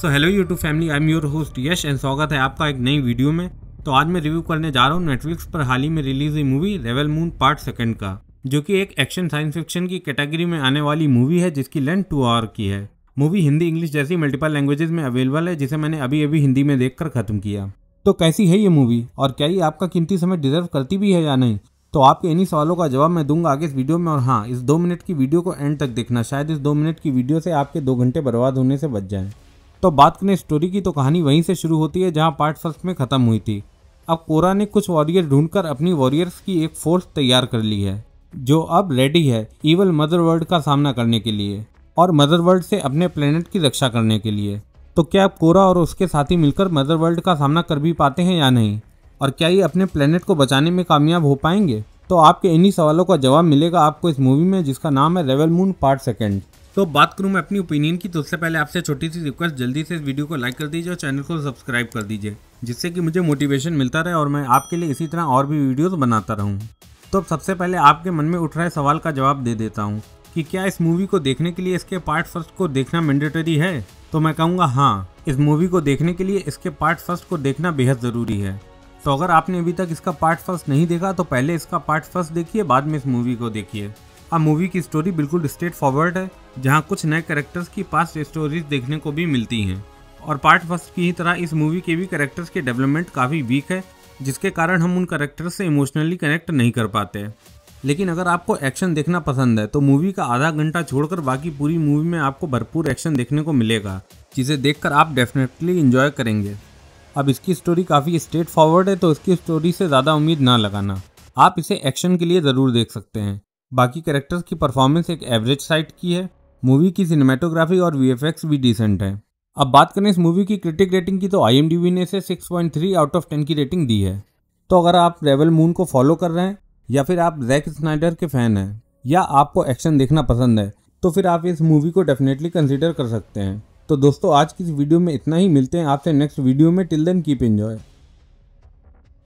So hello YouTube family, I am your host Yash and स्वागत है आपका एक नई वीडियो में। तो आज मैं रिव्यू करने जा रहा हूँ नेटफ्लिक्स पर हाल ही में रिलीज हुई movie Rebel Moon part second का, जो कि एक एक्शन साइंस फिक्शन की कैटेगरी में आने वाली मूवी है जिसकी लेंथ 2 आवर की है। मूवी हिंदी इंग्लिश जैसी मल्टीपल लैंग्वेजेस में अवेलेबल है, जिसे मैंने अभी हिंदी में देखकर खत्म किया। तो कैसी है ये मूवी और क्या ये आपका कीमती समय डिजर्व करती भी है या नहीं, तो आपके इन्हीं सवालों का जवाब मैं दूंगा आगे इस वीडियो में। और हाँ, इस 2 मिनट की वीडियो को एंड तक देखना, शायद इस 2 मिनट की वीडियो से आपके 2 घंटे बर्बाद होने से बच जाएं। तो बात करें स्टोरी की, तो कहानी वहीं से शुरू होती है जहां पार्ट फर्स्ट में खत्म हुई थी। अब कोरा ने कुछ वॉरियर ढूंढकर अपनी वॉरियर्स की एक फोर्स तैयार कर ली है, जो अब रेडी है इवल मदर वर्ल्ड का सामना करने के लिए और मदर वर्ल्ड से अपने प्लेनेट की रक्षा करने के लिए। तो क्या अब कोरा और उसके साथी मिलकर मदर वर्ल्ड का सामना कर भी पाते हैं या नहीं, और क्या ये अपने प्लेनेट को बचाने में कामयाब हो पाएंगे? तो आपके इन्हीं सवालों का जवाब मिलेगा आपको इस मूवी में, जिसका नाम है रेबल मून पार्ट सेकंड। तो बात करूं मैं अपनी ओपिनियन की, तो उससे पहले आपसे छोटी सी रिक्वेस्ट, जल्दी से इस वीडियो को लाइक कर दीजिए और चैनल को सब्सक्राइब कर दीजिए, जिससे कि मुझे मोटिवेशन मिलता रहे और मैं आपके लिए इसी तरह और भी वीडियोस बनाता रहूं। तो सबसे पहले आपके मन में उठ रहे सवाल का जवाब दे देता हूं कि क्या इस मूवी को देखने के लिए इसके पार्ट फर्स्ट को देखना मैंडेटरी है? तो मैं कहूँगा हाँ, इस मूवी को देखने के लिए इसके पार्ट फर्स्ट को देखना बेहद ज़रूरी है। तो अगर आपने अभी तक इसका पार्ट फर्स्ट नहीं देखा तो पहले इसका पार्ट फर्स्ट देखिए, बाद में इस मूवी को देखिए। अब मूवी की स्टोरी बिल्कुल स्ट्रेट फॉरवर्ड है, जहां कुछ नए कैरेक्टर्स की पास्ट स्टोरीज देखने को भी मिलती हैं। और पार्ट फर्स्ट की ही तरह इस मूवी के भी कैरेक्टर्स के डेवलपमेंट काफ़ी वीक है, जिसके कारण हम उन कैरेक्टर्स से इमोशनली कनेक्ट नहीं कर पाते। लेकिन अगर आपको एक्शन देखना पसंद है तो मूवी का आधा घंटा छोड़कर बाकी पूरी मूवी में आपको भरपूर एक्शन देखने को मिलेगा, जिसे देखकर आप डेफिनेटली इंजॉय करेंगे। अब इसकी स्टोरी काफ़ी स्ट्रेट फॉरवर्ड है, तो इसकी स्टोरी से ज़्यादा उम्मीद ना लगाना, आप इसे एक्शन के लिए ज़रूर देख सकते हैं। बाकी कैरेक्टर्स की परफॉर्मेंस एक एवरेज साइड की है। मूवी की सिनेमेटोग्राफी और वीएफएक्स भी डिसेंट है। अब बात करें इस मूवी की क्रिटिक रेटिंग की, तो IMDb ने इसे 6.3 आउट ऑफ 10 की रेटिंग दी है। तो अगर आप रेबल मून को फॉलो कर रहे हैं, या फिर आप जैक स्नाइडर के फैन हैं, या आपको एक्शन देखना पसंद है, तो फिर आप इस मूवी को डेफिनेटली कंसीडर कर सकते हैं। तो दोस्तों, आज की इस वीडियो में इतना ही। मिलते हैं आपसे नेक्स्ट वीडियो में। Till then keep enjoy.